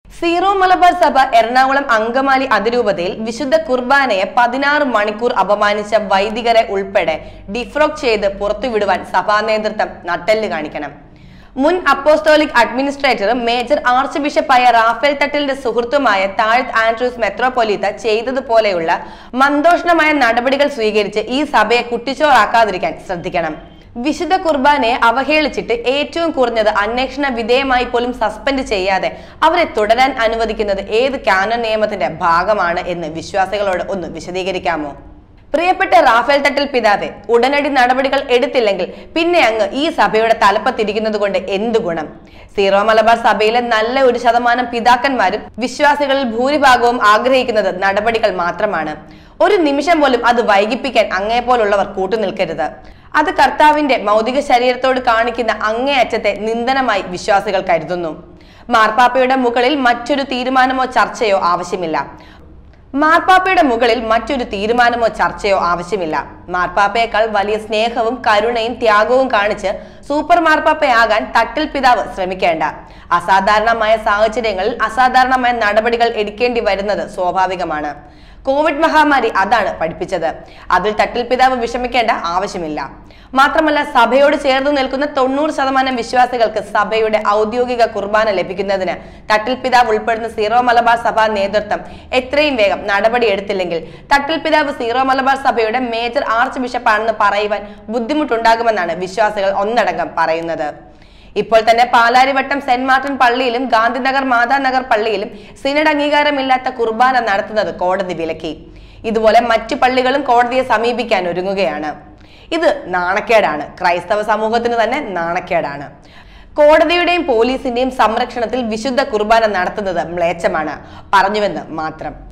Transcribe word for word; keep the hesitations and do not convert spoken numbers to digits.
Zero Malabar സഭ എറണാകുളം അങ്കമാലി അതിരൂപതയിൽ വിശുദ്ധ കുർബാനയെ പതിനാറ് മണിക്കൂർ അപമാനിച്ച വൈദികരെ ഉൾപ്പെടെ ഡിഫ്രോക്ക് ചെയ്ത് പുറത്തുവിടുവാൻ സഭാ നേതൃത്വം നട്ടെല്ല് കാണിക്കണം. മുൻ അപ്പോസ്തോലിക് അഡ്മിനിസ്ട്രേറ്ററും മേജർ ആർച്ച് ബിഷപ്പായ റാഫേൽ തട്ടിലിന്റെ സുഹൃത്തുമായ താഴത്ത് ആൻഡ്രൂസ് മെത്രോപൊലീത്ത ചെയ്തതുപോലെയുള്ള മന്ദോഷ്ണമായ നടപടികൾ സ്വീകരിച്ച് ഈ സഭയെ കുട്ടിച്ചോറാക്കാതിരിക്കാൻ ശ്രദ്ധിക്കണം. വിശുദ്ധ കുർബാനയെ അവഹേളിച്ചിട്ട് ഏറ്റവും കുറഞ്ഞത് അന്വേഷണ വിധേയമായി പോലും സസ്പെൻഡ് ചെയ്യാതെ അവരെ തുടരാൻ അനുവദിക്കുന്നത് ഏത് കാനോൻ നിയമത്തിന്റെ ഭാഗമാണ് എന്ന് വിശ്വാസികളോട് ഒന്ന് വിശദീകരിക്കാമോ? പ്രിയപ്പെട്ട റാഫേൽ തട്ടിൽ പിതാവെ, ഉടനടി നടപടികൾ എടുത്തില്ലെങ്കിൽ പിന്നെ അങ്ങ് ഈ സഭയുടെ തലപ്പത്തിരിക്കുന്നത് കൊണ്ട് എന്തു ഗുണം? സീറോ മലബാർ സഭയിലെ നല്ല ഒരു ശതമാനം പിതാക്കന്മാരും വിശ്വാസികളിൽ ഭൂരിഭാഗവും ആഗ്രഹിക്കുന്നത് നടപടികൾ മാത്രമാണ്. ഒരു നിമിഷം പോലും അത് വൈകിപ്പിക്കാൻ അങ്ങേപ്പോലുള്ളവർ കൂട്ടുനിൽക്കരുത്. അത് കർത്താവിന്റെ ഭൗതിക ശരീരത്തോട് കാണിക്കുന്ന അങ്ങേയറ്റത്തെ നിന്ദനമായി വിശ്വാസികൾ കരുതുന്നു. മാർപ്പാപ്പയുടെ മുകളിൽ മറ്റൊരു തീരുമാനമോ ചർച്ചയോ ആവശ്യമില്ല. മാർപ്പാപ്പയുടെ മുകളിൽ മറ്റൊരു തീരുമാനമോ ചർച്ചയോ ആവശ്യമില്ല. മാർപ്പാപ്പയേക്കാൾ വലിയ സ്നേഹവും കരുണയും ത്യാഗവും കാണിച്ച് സൂപ്പർ മാർപ്പാപ്പയാകാൻ തട്ടിൽ പിതാവ് ശ്രമിക്കേണ്ട. അസാധാരണമായ സാഹചര്യങ്ങളിൽ അസാധാരണമായ നടപടികൾ എടുക്കേണ്ടി വരുന്നത് സ്വാഭാവികമാണ്. കോവിഡ് മഹാമാരി അതാണ് പഠിപ്പിച്ചത്. അതിൽ തട്ടിൽ പിതാവ് വിഷമിക്കേണ്ട ആവശ്യമില്ല. മാത്രമല്ല, സഭയോട് ചേർന്ന് നിൽക്കുന്ന തൊണ്ണൂറ് ശതമാനം വിശ്വാസികൾക്ക് സഭയുടെ ഔദ്യോഗിക കുർബാന ലഭിക്കുന്നതിന് തട്ടിൽ പിതാവ് ഉൾപ്പെടുന്ന സീറോ മലബാർ സഭാ നേതൃത്വം എത്രയും വേഗം നടപടി എടുത്തില്ലെങ്കിൽ തട്ടിൽ പിതാവ് സീറോ മലബാർ സഭയുടെ മേജർ ആർച്ച് ബിഷപ്പാണെന്ന് പറയുവാൻ ബുദ്ധിമുട്ടുണ്ടാകുമെന്നാണ് വിശ്വാസികൾ ഒന്നടങ്കം പറയുന്നത്. ഇപ്പോൾ തന്നെ പാലാരിവട്ടം സെന്റ് മാർട്ടിൻ പള്ളിയിലും ഗാന്ധിനഗർ മാതാനഗർ പള്ളിയിലും സിനഡ് അംഗീകാരമില്ലാത്ത കുർബാന നടത്തുന്നത് കോടതി വിലക്കി. ഇതുപോലെ മറ്റു പള്ളികളും കോടതിയെ സമീപിക്കാൻ ഒരുങ്ങുകയാണ്. ഇത് നാണക്കേടാണ്. ക്രൈസ്തവ സമൂഹത്തിന് തന്നെ നാണക്കേടാണ്. കോടതിയുടെയും പോലീസിന്റെയും സംരക്ഷണത്തിൽ വിശുദ്ധ കുർബാന നടത്തുന്നത് മ്ലേച്ഛമാണ് പറഞ്ഞുവെന്ന് മാത്രം.